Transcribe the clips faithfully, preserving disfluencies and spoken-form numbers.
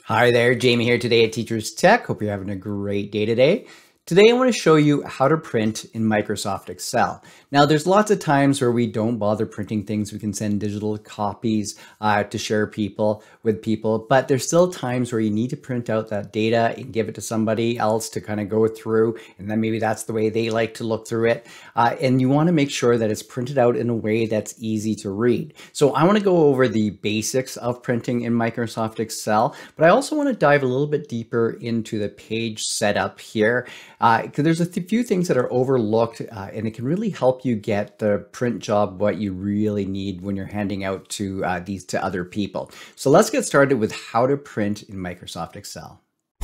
Hi there, Jamie here today at Teachers Tech. Hope you're having a great day today. Today I want to show you how to print in Microsoft Excel. Now there's lots of times where we don't bother printing things. We can send digital copies uh, to share people with people, but there's still times where you need to print out that data and give it to somebody else to kind of go through, and then maybe that's the way they like to look through it. Uh, and you want to make sure that it's printed out in a way that's easy to read. So I want to go over the basics of printing in Microsoft Excel, but I also want to dive a little bit deeper into the page setup here. Because uh, there's a th few things that are overlooked uh, and it can really help you get the print job what you really need when you're handing out to uh, these to other people. So let's get started with how to print in Microsoft Excel.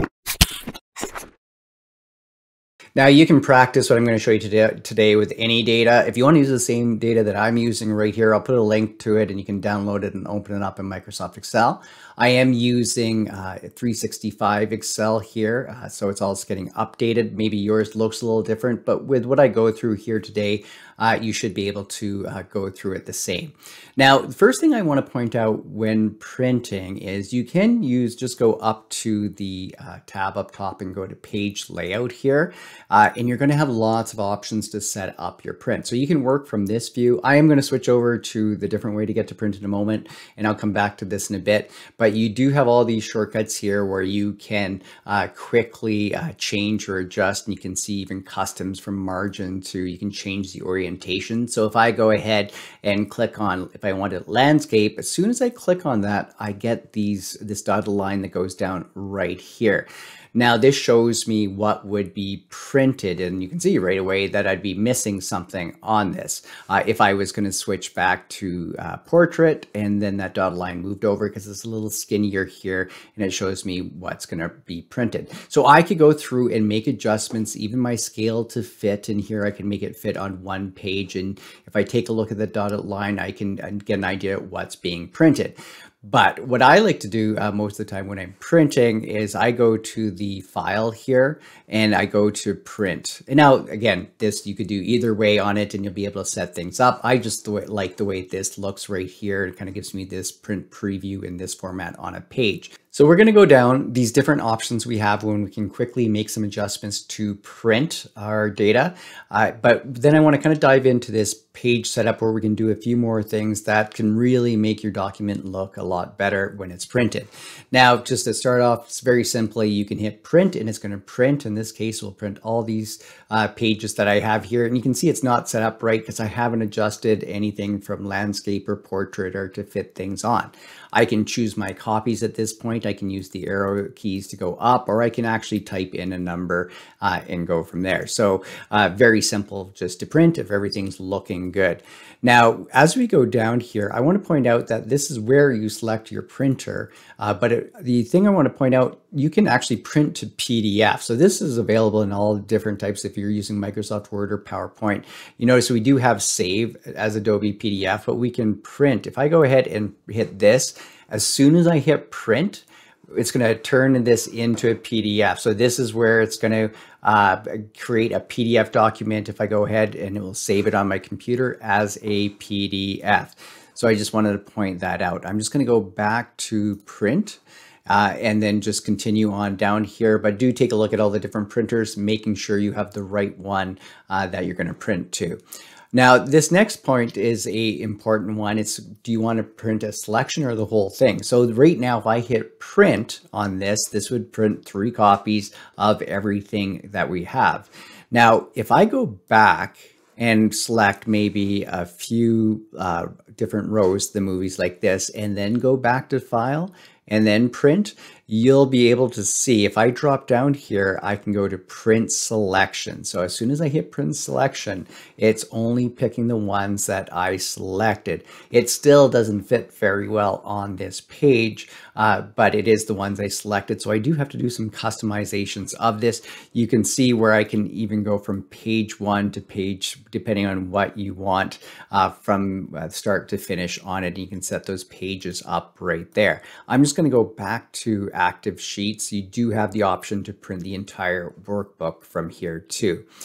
Now you can practice what I'm going to show you today, today with any data. If you want to use the same data that I'm using right here, I'll put a link to it and you can download it and open it up in Microsoft Excel. I am using uh, three sixty-five Excel here, uh, so it's all getting updated. Maybe yours looks a little different, but with what I go through here today, uh, you should be able to uh, go through it the same. Now, the first thing I want to point out when printing is you can use, just go up to the uh, tab up top and go to page layout here. Uh, and you're going to have lots of options to set up your print. So you can work from this view. I am going to switch over to the different way to get to print in a moment, and I'll come back to this in a bit. But you do have all these shortcuts here where you can uh, quickly uh, change or adjust, and you can see even customs from margin to, you can change the orientation. So if I go ahead and click on, if I wanted landscape, as soon as I click on that, I get these, this dotted line that goes down right here. Now this shows me what would be printed, and you can see right away that I'd be missing something on this. Uh, if I was going to switch back to uh, portrait, and then that dotted line moved over because it's a little skinnier here, and it shows me what's going to be printed. So I could go through and make adjustments, even my scale to fit in here. I can make it fit on one page, and if I take a look at the dotted line, I can get an idea of what's being printed. But what I like to do uh, most of the time when I'm printing is I go to the file here and I go to print. And now, again, this you could do either way on it and you'll be able to set things up. I just like the way this looks right here. It kind of gives me this print preview in this format on a page. So we're going to go down these different options we have when we can quickly make some adjustments to print our data. Uh, but then I want to kind of dive into this page setup where we can do a few more things that can really make your document look a lot better when it's printed. Now, just to start off, it's very simply, you can hit print and it's going to print. In this case, we'll print all these uh, pages that I have here. And you can see it's not set up right because I haven't adjusted anything from landscape or portrait or to fit things on. I can choose my copies at this point. I can use the arrow keys to go up, or I can actually type in a number uh, and go from there. So uh, very simple just to print if everything's looking good. Now, as we go down here, I want to point out that this is where you select your printer. Uh, but it, the thing I want to point out, you can actually print to P D F. So this is available in all different types if you're using Microsoft Word or PowerPoint. You notice we do have save as Adobe P D F, but we can print. If I go ahead and hit this, as soon as I hit print, it's going to turn this into a P D F. So this is where it's going to uh, create a P D F document. If I go ahead and it will save it on my computer as a P D F. So I just wanted to point that out. I'm just going to go back to print. Uh, and then just continue on down here, but do take a look at all the different printers, making sure you have the right one uh, that you're going to print to. Now, this next point is a important one. It's, do you want to print a selection or the whole thing? So right now, if I hit print on this, this would print three copies of everything that we have. Now, if I go back and select maybe a few uh, different rows, the movies like this, and then go back to file and then print, you'll be able to see, if I drop down here, I can go to print selection. So as soon as I hit print selection, it's only picking the ones that I selected. It still doesn't fit very well on this page, uh, but it is the ones I selected. So I do have to do some customizations of this. You can see where I can even go from page one to page, depending on what you want uh, from start to finish on it. You can set those pages up right there. I'm just going to go back to active sheets. You do have the option to print the entire workbook from here too.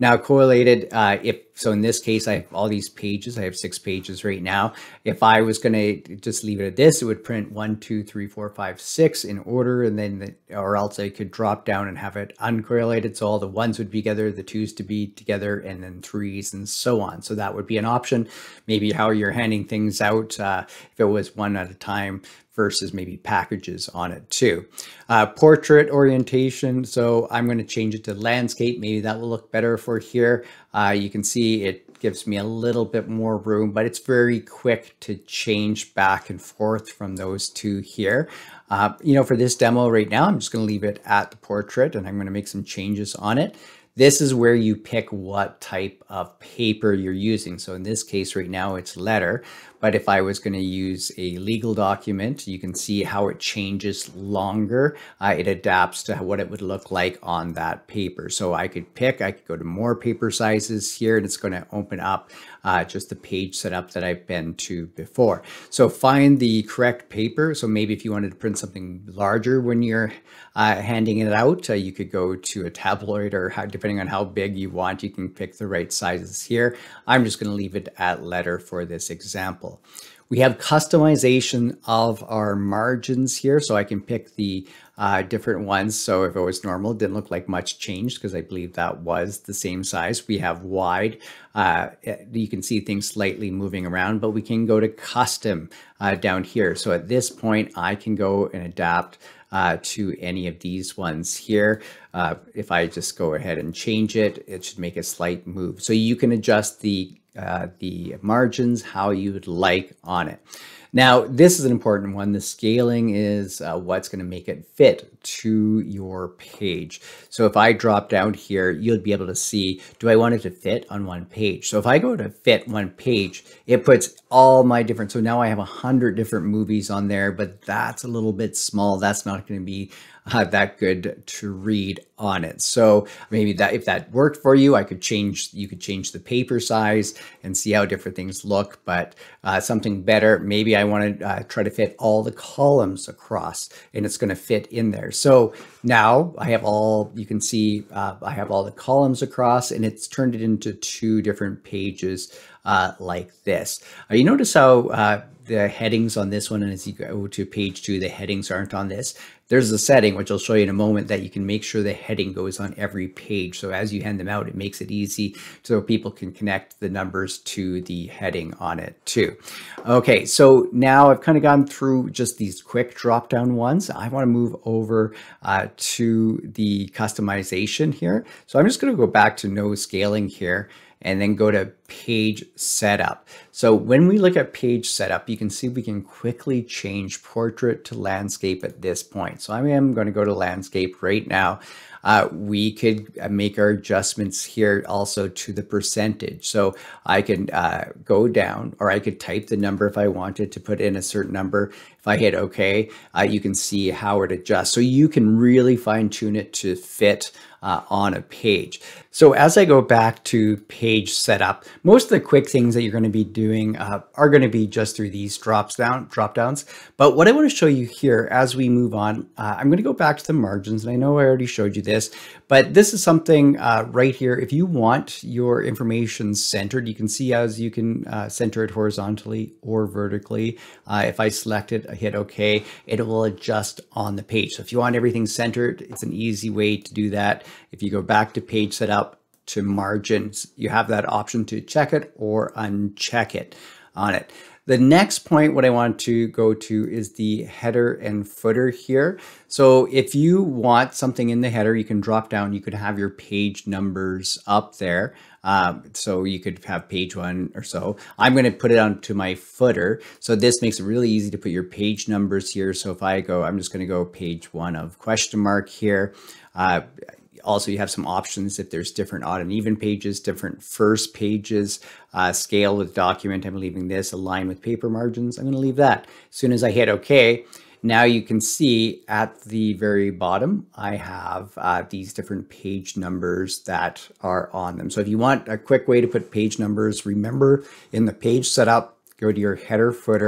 Now correlated, uh, if so in this case, I have all these pages. I have six pages right now. If I was going to just leave it at this, it would print one, two, three, four, five, six in order, and then the, or else I could drop down and have it uncorrelated. So all the ones would be together, the twos to be together, and then threes and so on. So that would be an option. Maybe how you're handing things out, uh, if it was one at a time versus maybe packages on it too. Uh, portrait orientation. So I'm going to change it to landscape. Maybe that will look better for here. Uh, you can see it gives me a little bit more room, but it's very quick to change back and forth from those two here. Uh, you know, for this demo right now, I'm just going to leave it at the portrait, and I'm going to make some changes on it. This is where you pick what type of paper you're using. So in this case right now, it's letter. But if I was going to use a legal document, you can see how it changes longer. Uh, it adapts to what it would look like on that paper. So I could pick, I could go to more paper sizes here, and it's going to open up uh, just the page setup that I've been to before. So find the correct paper. So maybe if you wanted to print something larger when you're uh, handing it out, uh, you could go to a tabloid, or how, depending on how big you want, you can pick the right sizes here. I'm just going to leave it at letter for this example. We have customization of our margins here, so I can pick the uh, different ones. So if it was normal, it didn't look like much changed because I believe that was the same size. We have wide. Uh, you can see things slightly moving around, but we can go to custom uh, down here. So at this point, I can go and adapt Uh, to any of these ones here. Uh, if I just go ahead and change it, it should make a slight move. So you can adjust the, uh, the margins how you would like on it. Now, this is an important one. The scaling is uh, what's going to make it fit to your page. So if I drop down here, you'll be able to see, do I want it to fit on one page? So if I go to fit one page, it puts all my different, so now I have a hundred different movies on there, but that's a little bit small. That's not going to be uh, that good to read on it. So maybe that if that worked for you, I could change, you could change the paper size and see how different things look, but uh, something better, maybe I want to uh, try to fit all the columns across, and it's going to fit in there. So now I have all, you can see uh, I have all the columns across, and it's turned it into two different pages uh, like this. Uh, you notice how uh, the headings on this one, and as you go to page two, the headings aren't on this. There's a setting, which I'll show you in a moment, that you can make sure the heading goes on every page. So as you hand them out, it makes it easy so people can connect the numbers to the heading on it too. Okay, so now I've kind of gone through just these quick drop down ones. I want to move over uh, to the customization here. So I'm just going to go back to no scaling here, and then go to page setup. So when we look at page setup, you can see we can quickly change portrait to landscape at this point. So I am going to go to landscape right now. Uh, we could make our adjustments here also to the percentage. So I can uh, go down, or I could type the number if I wanted to put in a certain number. If I hit OK, uh, you can see how it adjusts. So you can really fine tune it to fit uh, on a page. So as I go back to page setup, most of the quick things that you're going to be doing uh, are going to be just through these drops down, drop downs. But what I want to show you here as we move on, uh, I'm going to go back to the margins, and I know I already showed you this, but this is something uh, right here. If you want your information centered, you can see as you can uh, center it horizontally or vertically. Uh, if I select it, I hit OK, it will adjust on the page. So if you want everything centered, it's an easy way to do that. If you go back to page setup, to margins, you have that option to check it or uncheck it on it. The next point, what I want to go to is the header and footer here. So if you want something in the header, you can drop down, you could have your page numbers up there. Um, so you could have page one or so. I'm going to put it onto my footer. So this makes it really easy to put your page numbers here. So if I go, I'm just going to go page one of question mark here. Uh, Also, you have some options if there's different odd and even pages, different first pages, uh, scale with document. I'm leaving this, align with paper margins. I'm going to leave that. As soon as I hit OK, now you can see at the very bottom, I have uh, these different page numbers that are on them. So if you want a quick way to put page numbers, remember in the page setup, go to your header footer,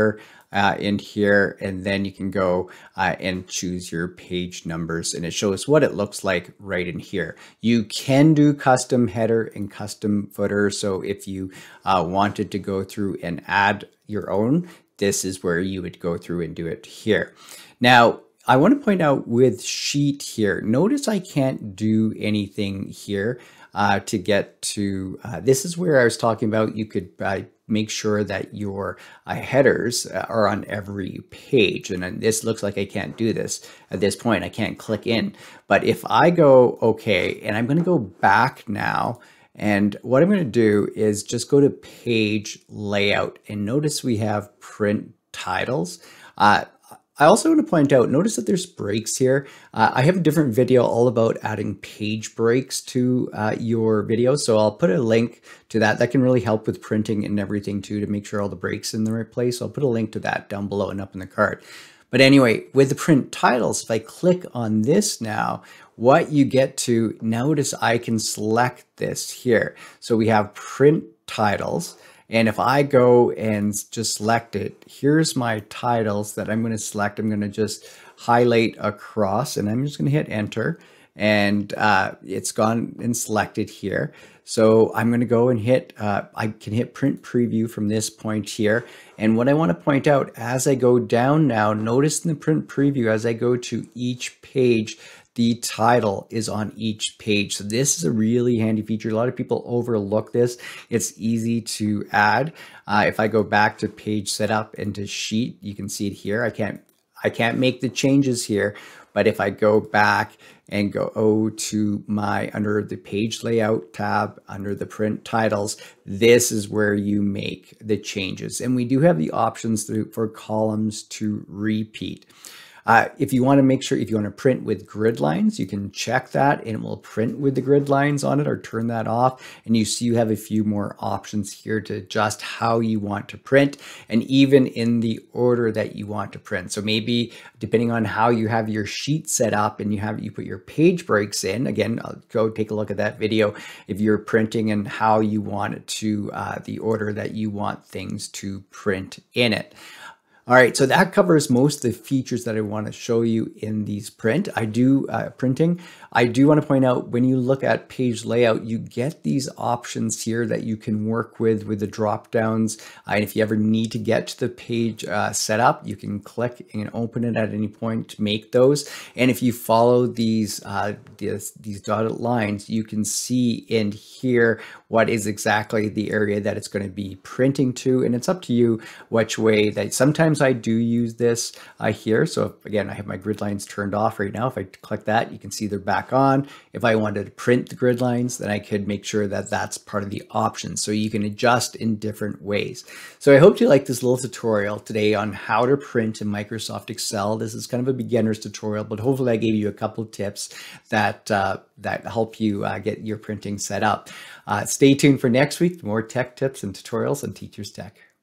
uh, in here, and then you can go uh, and choose your page numbers, and it shows what it looks like right in here. You can do custom header and custom footer. So if you uh, wanted to go through and add your own, this is where you would go through and do it here. Now, I want to point out with sheet here, notice I can't do anything here uh, to get to, uh, this is where I was talking about you could uh, make sure that your uh, headers are on every page. And this looks like I can't do this at this point. I can't click in. But if I go, okay, and I'm going to go back now, and what I'm going to do is just go to page layout, and notice we have print titles. Uh, I also want to point out, notice that there's breaks here. Uh, I have a different video all about adding page breaks to uh, your video. So I'll put a link to that. That can really help with printing and everything too, to make sure all the breaks in the right place. So I'll put a link to that down below and up in the card. But anyway, with the print titles, if I click on this now, what you get to, notice I can select this here. So we have print titles. And if I go and just select it, here's my titles that I'm going to select. I'm going to just highlight across, and I'm just going to hit enter, and uh, it's gone and selected here. So I'm going to go and hit, uh, I can hit print preview from this point here. And what I want to point out as I go down now, notice in the print preview, as I go to each page, the title is on each page. So this is a really handy feature. A lot of people overlook this. It's easy to add. Uh, if I go back to page setup and to sheet, you can see it here. I can't, I can't make the changes here, but if I go back and go oh, to my, under the page layout tab, under the print titles, this is where you make the changes. And we do have the options through, for columns to repeat. Uh, if you want to make sure, if you want to print with grid lines, you can check that and it will print with the grid lines on it, or turn that off. And you see you have a few more options here to adjust how you want to print, and even in the order that you want to print. So maybe depending on how you have your sheet set up and you have, you put your page breaks in, again, I'll go take a look at that video. If you're printing and how you want it to, uh, the order that you want things to print in it. All right, so that covers most of the features that I want to show you in these print. I do uh, printing. I do want to point out, when you look at page layout, you get these options here that you can work with with the drop downs. Uh, and if you ever need to get to the page uh, setup, you can click and open it at any point to make those. And if you follow these uh, these, these dotted lines, you can see in here what is exactly the area that it's going to be printing to. And it's up to you which way that sometimes I do use this uh, here. So if, again, I have my grid lines turned off right now. If I click that, you can see they're back on. If I wanted to print the grid lines, then I could make sure that that's part of the options. So you can adjust in different ways. So I hope you like this little tutorial today on how to print in Microsoft Excel. This is kind of a beginner's tutorial, but hopefully I gave you a couple of tips that, uh, that help you uh, get your printing set up. Uh, stay tuned for next week, more tech tips and tutorials on Teachers Tech.